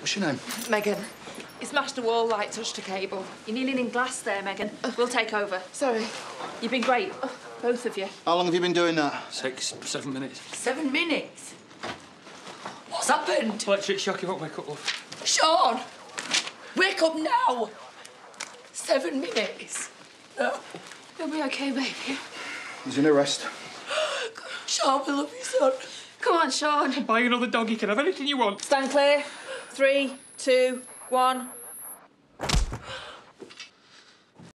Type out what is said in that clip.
What's your name? Megan. You smashed a wall light, touched a cable. You're kneeling in glass there, Megan. We'll take over. Sorry. You've been great, both of you. How long have you been doing that? 6, 7 minutes. 7 minutes? What's happened? Electric shock, you won't wake up, love. Sean! Wake up now! 7 minutes? No. You'll be OK, baby. He's in arrest. Sean, we love you, son. Come on, Sean. Buy another dog, you can have anything you want. Stand clear. 3, 2, 1.